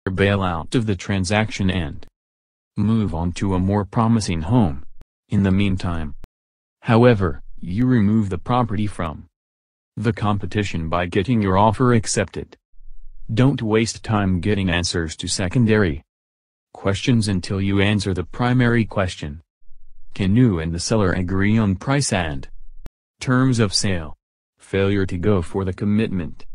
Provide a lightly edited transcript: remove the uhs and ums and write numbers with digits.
bail out of the transaction and move on to a more promising home. In the meantime, however, you remove the property from the competition by getting your offer accepted. Don't waste time getting answers to secondary questions until you answer the primary question. Can you and the seller agree on price and terms of sale? Failure to go for the commitment